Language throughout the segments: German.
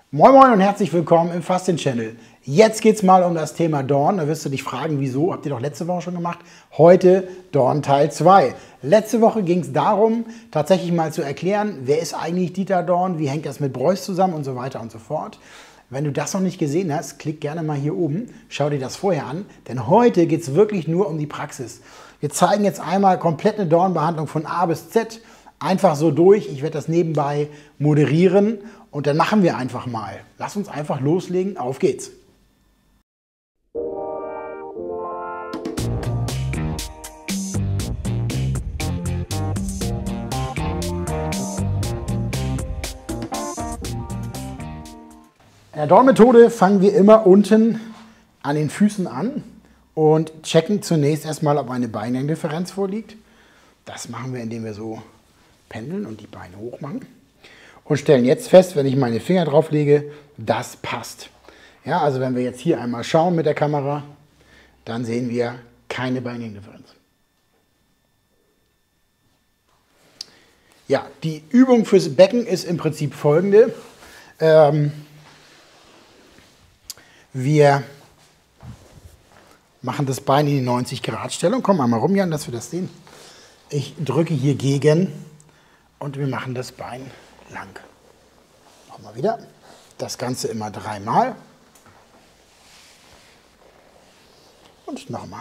Moin Moin und herzlich willkommen im Faszien-Channel. Jetzt geht es mal um das Thema Dorn. Da wirst du dich fragen, wieso? Habt ihr doch letzte Woche schon gemacht? Heute Dorn Teil 2. Letzte Woche ging es darum, tatsächlich mal zu erklären, wer ist eigentlich Dieter Dorn, wie hängt das mit Breuß zusammen und so weiter und so fort. Wenn du das noch nicht gesehen hast, klick gerne mal hier oben, schau dir das vorher an, denn heute geht es wirklich nur um die Praxis. Wir zeigen jetzt einmal komplett eine Dornbehandlung von A bis Z, einfach so durch. Ich werde das nebenbei moderieren und dann machen wir einfach mal. Lass uns einfach loslegen, auf geht's. In der Dornmethode fangen wir immer unten an den Füßen an und checken zunächst erstmal, ob eine Beinlängendifferenz vorliegt. Das machen wir, indem wir so pendeln und die Beine hoch machen. Und stellen jetzt fest, wenn ich meine Finger drauf lege, das passt. Ja, also wenn wir jetzt hier einmal schauen mit der Kamera, dann sehen wir keine Beinlängendifferenz. Ja, die Übung fürs Becken ist im Prinzip folgende. Wir machen das Bein in die 90-Grad-Stellung. Komm einmal rum, Jan, dass wir das sehen. Ich drücke hier gegen und wir machen das Bein lang. Nochmal wieder. Das Ganze immer dreimal. Und nochmal.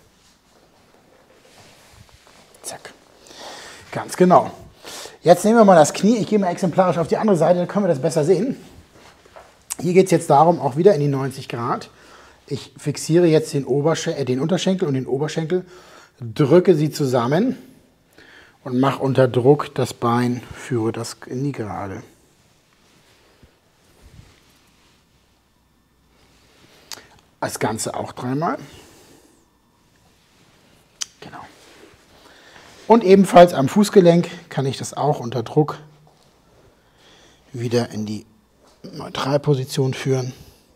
Zack. Ganz genau. Jetzt nehmen wir mal das Knie. Ich gehe mal exemplarisch auf die andere Seite, dann können wir das besser sehen. Hier geht es jetzt darum, auch wieder in die 90 Grad. Ich fixiere jetzt den Unterschenkel und den Oberschenkel, drücke sie zusammen und mache unter Druck das Bein, führe das in die Gerade. Das Ganze auch dreimal. Genau. Und ebenfalls am Fußgelenk kann ich das auch unter Druck wieder in die Neutralposition führen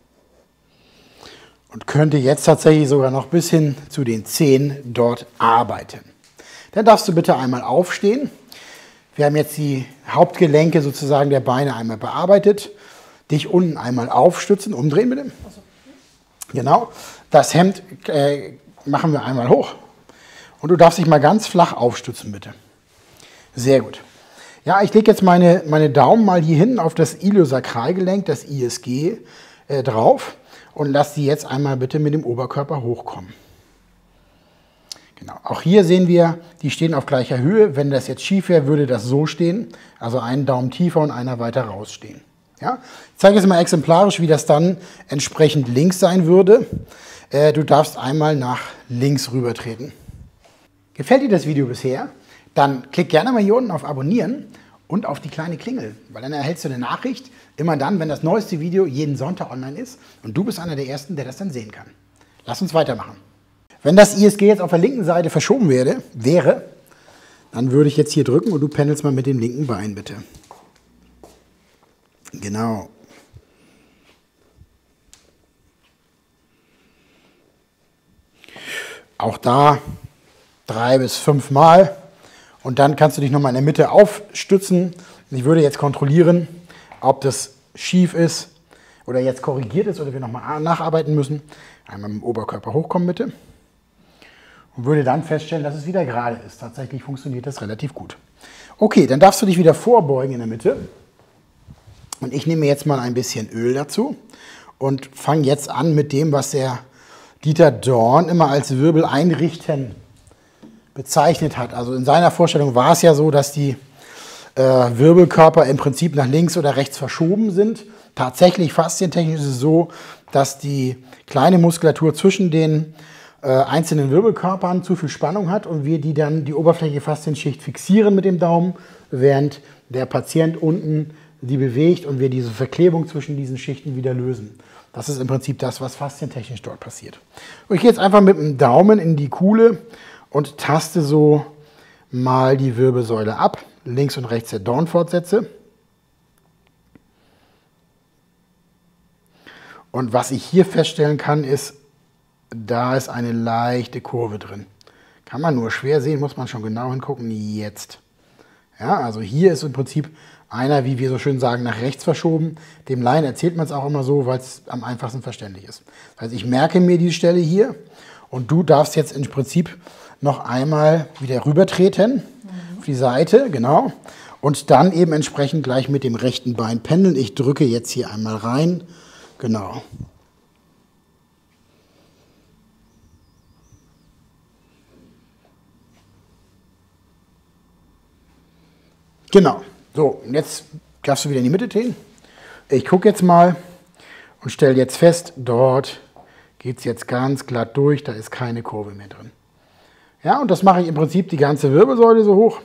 und könnte jetzt tatsächlich sogar noch bis hin zu den Zehen dort arbeiten. Dann darfst du bitte einmal aufstehen. Wir haben jetzt die Hauptgelenke sozusagen der Beine einmal bearbeitet. Dich unten einmal aufstützen, umdrehen bitte. Genau. Das Hemd machen wir einmal hoch und du darfst dich mal ganz flach aufstützen bitte. Sehr gut. Ja, ich lege jetzt meine Daumen mal hier hinten auf das Iliosakralgelenk, das ISG, drauf und lasse die jetzt einmal bitte mit dem Oberkörper hochkommen. Genau. Auch hier sehen wir, die stehen auf gleicher Höhe. Wenn das jetzt schief wäre, würde das so stehen. Also einen Daumen tiefer und einer weiter rausstehen. Ja? Ich zeige jetzt mal exemplarisch, wie das dann entsprechend links sein würde. Du darfst einmal nach links rüber treten. Gefällt dir das Video bisher? Dann klick gerne mal hier unten auf Abonnieren und auf die kleine Klingel, weil dann erhältst du eine Nachricht, immer dann, wenn das neueste Video jeden Sonntag online ist und du bist einer der Ersten, der das dann sehen kann. Lass uns weitermachen. Wenn das ISG jetzt auf der linken Seite verschoben wäre, dann würde ich jetzt hier drücken und du pendelst mal mit dem linken Bein, bitte. Genau. Auch da 3 bis 5 Mal. Und dann kannst du dich nochmal in der Mitte aufstützen. Ich würde jetzt kontrollieren, ob das schief ist oder jetzt korrigiert ist oder wir nochmal nacharbeiten müssen. Einmal mit dem Oberkörper hochkommen bitte. Und würde dann feststellen, dass es wieder gerade ist. Tatsächlich funktioniert das relativ gut. Okay, dann darfst du dich wieder vorbeugen in der Mitte. Und ich nehme jetzt mal ein bisschen Öl dazu und fange jetzt an mit dem, was der Dieter Dorn immer als Wirbel einrichten bezeichnet hat. Also in seiner Vorstellung war es ja so, dass die Wirbelkörper im Prinzip nach links oder rechts verschoben sind. Tatsächlich faszientechnisch ist es so, dass die kleine Muskulatur zwischen den einzelnen Wirbelkörpern zu viel Spannung hat und wir die oberflächliche Faszienschicht fixieren mit dem Daumen, während der Patient unten die bewegt und wir diese Verklebung zwischen diesen Schichten wieder lösen. Das ist im Prinzip das, was faszientechnisch dort passiert. Und ich gehe jetzt einfach mit dem Daumen in die Kuhle und taste so mal die Wirbelsäule ab. Links und rechts der Dornfortsätze. Und was ich hier feststellen kann, ist, da ist eine leichte Kurve drin. Kann man nur schwer sehen, muss man schon genau hingucken. Jetzt. Ja, also hier ist im Prinzip einer, wie wir so schön sagen, nach rechts verschoben. Dem Laien erzählt man es auch immer so, weil es am einfachsten verständlich ist. Das heißt, ich merke mir die Stelle hier und du darfst jetzt im Prinzip noch einmal wieder rübertreten auf die Seite, genau. Und dann eben entsprechend gleich mit dem rechten Bein pendeln. Ich drücke jetzt hier einmal rein, genau. Genau. So, und jetzt darfst du wieder in die Mitte drehen. Ich gucke jetzt mal und stelle jetzt fest, dort geht es jetzt ganz glatt durch, da ist keine Kurve mehr drin. Ja, und das mache ich im Prinzip die ganze Wirbelsäule so hoch.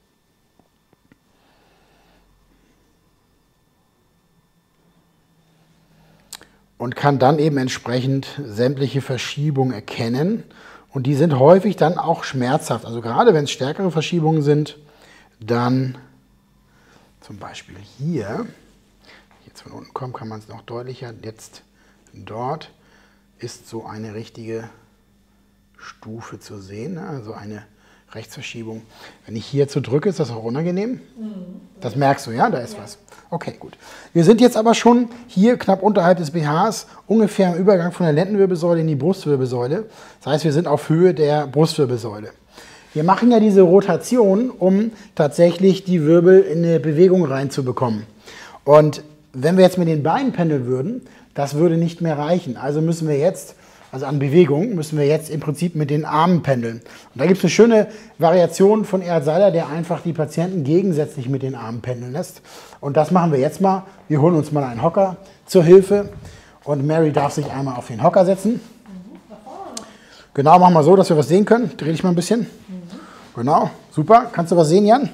Und kann dann eben entsprechend sämtliche Verschiebungen erkennen. Und die sind häufig dann auch schmerzhaft. Also gerade wenn es stärkere Verschiebungen sind, dann zum Beispiel hier, wenn ich jetzt von unten komme, kann man es noch deutlicher, jetzt dort ist so eine richtige Stufe zu sehen, also eine Rechtsverschiebung. Wenn ich hier zu drücke, ist das auch unangenehm? Das merkst du, ja? Da ist was. Okay, gut. Wir sind jetzt aber schon hier knapp unterhalb des BHs, ungefähr im Übergang von der Lendenwirbelsäule in die Brustwirbelsäule. Das heißt, wir sind auf Höhe der Brustwirbelsäule. Wir machen ja diese Rotation, um tatsächlich die Wirbel in eine Bewegung reinzubekommen. Und wenn wir jetzt mit den Beinen pendeln würden, das würde nicht mehr reichen. Also müssen wir jetzt, also an Bewegung, müssen wir jetzt im Prinzip mit den Armen pendeln. Und da gibt es eine schöne Variation von Erhard Seiler, der einfach die Patienten gegensätzlich mit den Armen pendeln lässt. Und das machen wir jetzt mal. Wir holen uns mal einen Hocker zur Hilfe. Und Mary darf sich einmal auf den Hocker setzen. Genau, machen wir so, dass wir was sehen können. Dreh dich mal ein bisschen. Genau, super. Kannst du was sehen, Jan?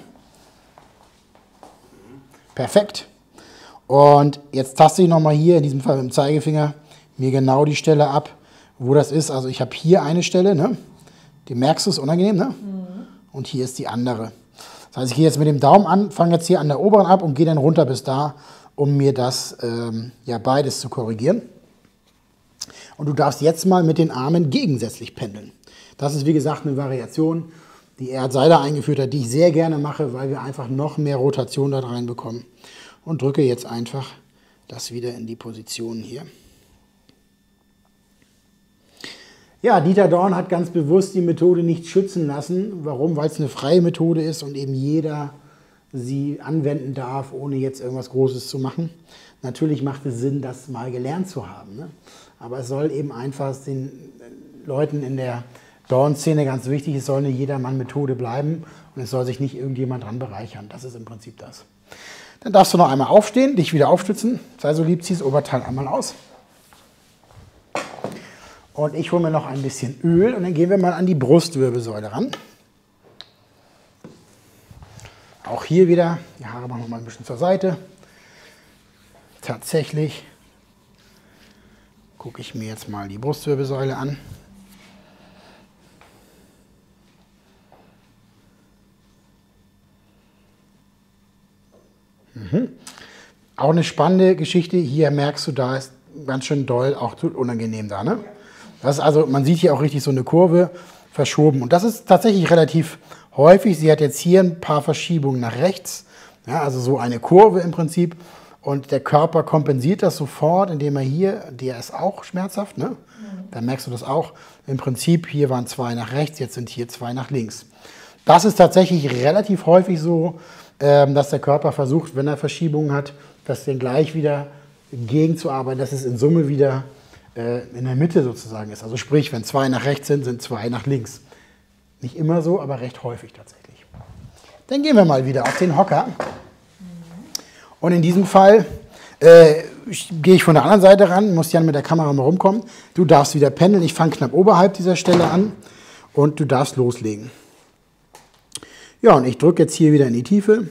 Perfekt. Und jetzt taste ich nochmal hier, in diesem Fall mit dem Zeigefinger, mir genau die Stelle ab, wo das ist. Also ich habe hier eine Stelle, ne? Die merkst du, ist unangenehm, ne? Und hier ist die andere. Das heißt, ich gehe jetzt mit dem Daumen an, fange jetzt hier an der oberen ab und gehe dann runter bis da, um mir das ja beides zu korrigieren. Und du darfst jetzt mal mit den Armen gegensätzlich pendeln. Das ist, wie gesagt, eine Variation, die Erhard Seiler eingeführt hat, die ich sehr gerne mache, weil wir einfach noch mehr Rotation da reinbekommen. Und drücke jetzt einfach das wieder in die Position hier. Ja, Dieter Dorn hat ganz bewusst die Methode nicht schützen lassen. Warum? Weil es eine freie Methode ist und eben jeder sie anwenden darf, ohne jetzt irgendwas Großes zu machen. Natürlich macht es Sinn, das mal gelernt zu haben, ne? Aber es soll eben einfach den Leuten in der Dorn-Szene ganz wichtig, es soll eine Jedermann-Methode bleiben und es soll sich nicht irgendjemand dran bereichern. Das ist im Prinzip das. Dann darfst du noch einmal aufstehen, dich wieder aufstützen. Sei so lieb, zieh das Oberteil einmal aus. Und ich hole mir noch ein bisschen Öl und dann gehen wir mal an die Brustwirbelsäule ran. Auch hier wieder, die Haare machen wir mal ein bisschen zur Seite. Tatsächlich gucke ich mir jetzt mal die Brustwirbelsäule an. Auch eine spannende Geschichte. Hier merkst du, da ist ganz schön doll, auch unangenehm da, ne? Das ist also, man sieht hier auch richtig so eine Kurve verschoben. Und das ist tatsächlich relativ häufig. Sie hat jetzt hier ein paar Verschiebungen nach rechts. Ja, also so eine Kurve im Prinzip. Und der Körper kompensiert das sofort, indem er hier, der ist auch schmerzhaft, ne? Da merkst du das auch. Im Prinzip, hier waren 2 nach rechts, jetzt sind hier 2 nach links. Das ist tatsächlich relativ häufig so, dass der Körper versucht, wenn er Verschiebungen hat, das dann gleich wieder gegenzuarbeiten, dass es in Summe wieder in der Mitte sozusagen ist. Also sprich, wenn 2 nach rechts sind, sind 2 nach links. Nicht immer so, aber recht häufig tatsächlich. Dann gehen wir mal wieder auf den Hocker. Und in diesem Fall gehe ich von der anderen Seite ran, muss Jan mit der Kamera mal rumkommen. Du darfst wieder pendeln. Ich fange knapp oberhalb dieser Stelle an und du darfst loslegen. Ja, und ich drücke jetzt hier wieder in die Tiefe.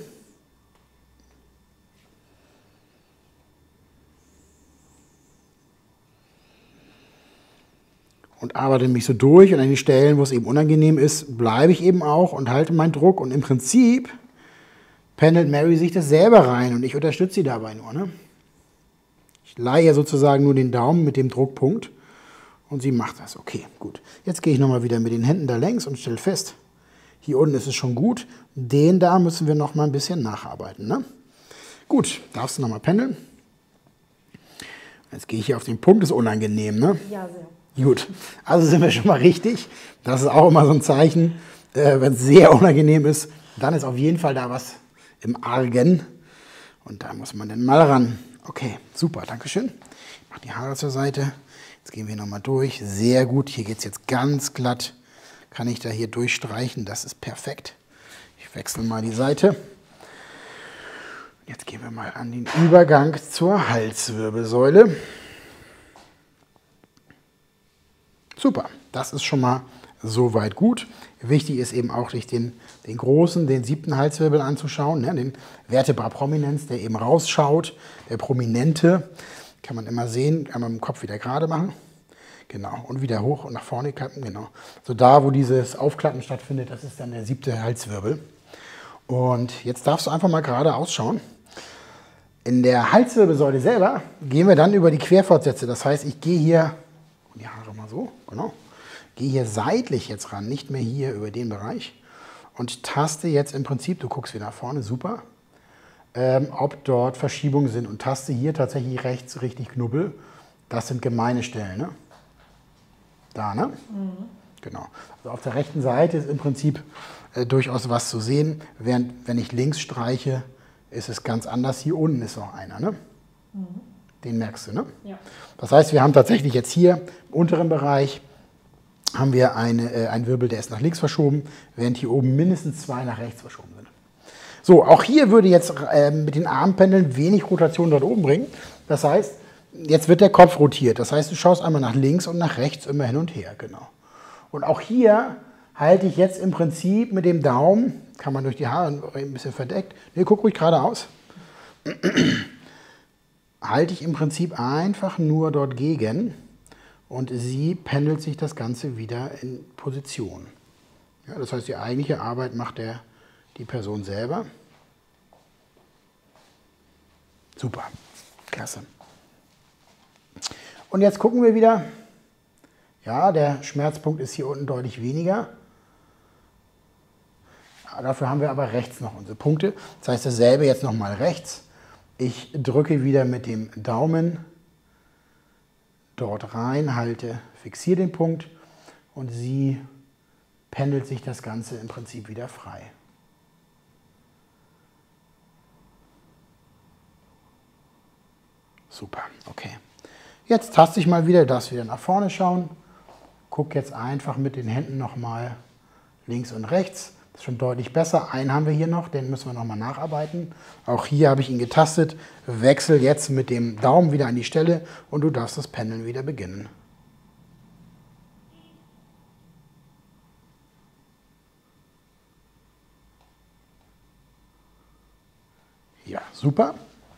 Und arbeite mich so durch und an den Stellen, wo es eben unangenehm ist, bleibe ich eben auch und halte meinen Druck. Und im Prinzip pendelt Mary sich das selber rein und ich unterstütze sie dabei nur, ne? Ich leihe sozusagen nur den Daumen mit dem Druckpunkt und sie macht das. Okay, gut. Jetzt gehe ich nochmal wieder mit den Händen da längs und stelle fest, Hier unten ist es schon gut. Den da müssen wir noch mal ein bisschen nacharbeiten. Ne? Gut, darfst du noch mal pendeln. Jetzt gehe ich hier auf den Punkt, ist unangenehm, ne? Ja, sehr. Gut, also sind wir schon mal richtig. Das ist auch immer so ein Zeichen, wenn es sehr unangenehm ist, dann ist auf jeden Fall da was im Argen. Und da muss man dann mal ran. Okay, super, danke schön. Ich mache die Haare zur Seite. Jetzt gehen wir nochmal durch. Sehr gut, hier geht es jetzt ganz glatt. Kann ich da hier durchstreichen, das ist perfekt. Ich wechsle mal die Seite. Jetzt gehen wir mal an den Übergang zur Halswirbelsäule. Super, das ist schon mal soweit gut. Wichtig ist eben auch, sich den großen, den 7. Halswirbel anzuschauen, ne, den Vertebra prominens, der eben rausschaut, der Prominente. Kann man immer sehen, kann man im Kopf wieder gerade machen. Genau, und wieder hoch und nach vorne klappen, genau. So da, wo dieses Aufklappen stattfindet, das ist dann der 7. Halswirbel. Und jetzt darfst du einfach mal gerade ausschauen. In der Halswirbelsäule selber gehen wir dann über die Querfortsätze. Das heißt, ich gehe hier, die Haare mal so, genau, gehe hier seitlich jetzt ran, nicht mehr hier über den Bereich und taste jetzt im Prinzip, du guckst wieder nach vorne, super, ob dort Verschiebungen sind und taste hier tatsächlich rechts richtig Knubbel. Das sind gemeine Stellen, ne? Da, ne? Mhm. Genau. Also auf der rechten Seite ist im Prinzip durchaus was zu sehen, während wenn ich links streiche, ist es ganz anders. Hier unten ist noch einer, ne? Mhm. Den merkst du, ne? Ja. Das heißt, wir haben tatsächlich jetzt hier im unteren Bereich haben wir einen Wirbel, der ist nach links verschoben, während hier oben mindestens 2 nach rechts verschoben sind. So, auch hier würde jetzt mit den Armpendeln wenig Rotation dort oben bringen. Das heißt, jetzt wird der Kopf rotiert. Das heißt, du schaust einmal nach links und nach rechts immer hin und her, genau. Und auch hier halte ich jetzt im Prinzip mit dem Daumen, kann man durch die Haare ein bisschen verdeckt, ne, guck ruhig geradeaus, halte ich im Prinzip einfach nur dort gegen und sie pendelt sich das Ganze wieder in Position. Ja, das heißt, die eigentliche Arbeit macht die Person selber. Super, klasse. Und jetzt gucken wir wieder, ja, der Schmerzpunkt ist hier unten deutlich weniger. Dafür haben wir aber rechts noch unsere Punkte. Das heißt, dasselbe jetzt nochmal rechts. Ich drücke wieder mit dem Daumen dort rein, halte, fixiere den Punkt und sie pendelt sich das Ganze im Prinzip wieder frei. Super, okay. Jetzt taste ich mal wieder, das wieder nach vorne schauen. Guck jetzt einfach mit den Händen nochmal links und rechts. Das ist schon deutlich besser. Einen haben wir hier noch, den müssen wir nochmal nacharbeiten. Auch hier habe ich ihn getastet. Wechsel jetzt mit dem Daumen wieder an die Stelle und du darfst das Pendeln wieder beginnen. Ja, super.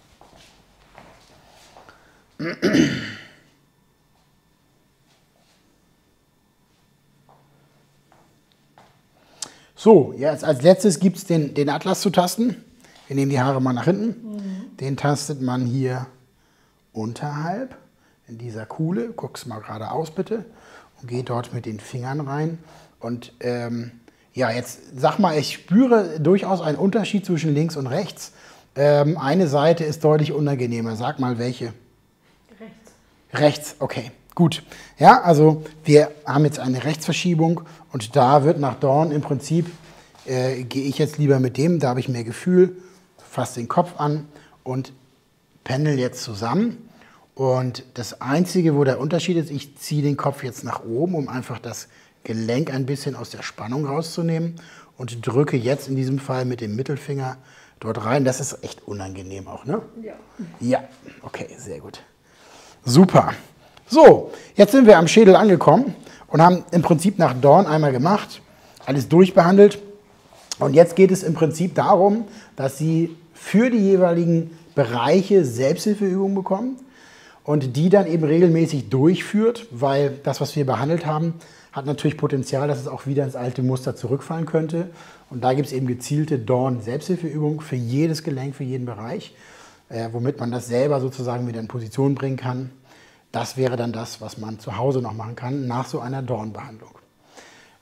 So, jetzt als letztes gibt es den Atlas zu tasten. Wir nehmen die Haare mal nach hinten. Mhm. Den tastet man hier unterhalb in dieser Kuhle. Guck's mal geradeaus bitte und geh dort mit den Fingern rein. Und ja, jetzt sag mal, ich spüre durchaus einen Unterschied zwischen links und rechts. Eine Seite ist deutlich unangenehmer. Sag mal, welche? Rechts. Rechts, okay. Gut, ja, also wir haben jetzt eine Rechtsverschiebung und da wird nach Dorn im Prinzip, gehe ich jetzt lieber mit dem, da habe ich mehr Gefühl, fasse den Kopf an und pendel jetzt zusammen. Und das Einzige, wo der Unterschied ist, ich ziehe den Kopf jetzt nach oben, um einfach das Gelenk ein bisschen aus der Spannung rauszunehmen und drücke jetzt in diesem Fall mit dem Mittelfinger dort rein. Das ist echt unangenehm auch, ne? Ja. Ja, okay, sehr gut. Super. So, jetzt sind wir am Schädel angekommen und haben im Prinzip nach Dorn einmal gemacht, alles durchbehandelt. Und jetzt geht es im Prinzip darum, dass Sie für die jeweiligen Bereiche Selbsthilfeübungen bekommen und die dann eben regelmäßig durchführt, weil das, was wir behandelt haben, hat natürlich Potenzial, dass es auch wieder ins alte Muster zurückfallen könnte. Und da gibt es eben gezielte Dorn-Selbsthilfeübungen für jedes Gelenk, für jeden Bereich, womit man das selber sozusagen wieder in Position bringen kann. Das wäre dann das, was man zu Hause noch machen kann nach so einer Dornbehandlung.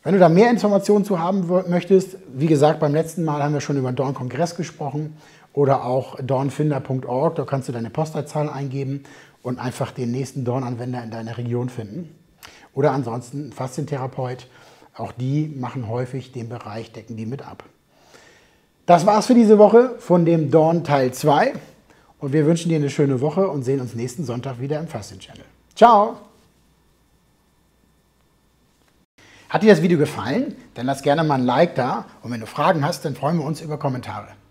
Wenn du da mehr Informationen zu haben möchtest, wie gesagt, beim letzten Mal haben wir schon über den Dawn-Kongress gesprochen oder auch dawnfinder.org, da kannst du deine Postleitzahl eingeben und einfach den nächsten Dawn-Anwender in deiner Region finden. Oder ansonsten Faszientherapeut, auch die machen häufig den Bereich, decken die mit ab. Das war's für diese Woche von dem Dawn Teil 2 und wir wünschen dir eine schöne Woche und sehen uns nächsten Sonntag wieder im Faszien-Channel. Ciao! Hat dir das Video gefallen? Dann lass gerne mal ein Like da und wenn du Fragen hast, dann freuen wir uns über Kommentare.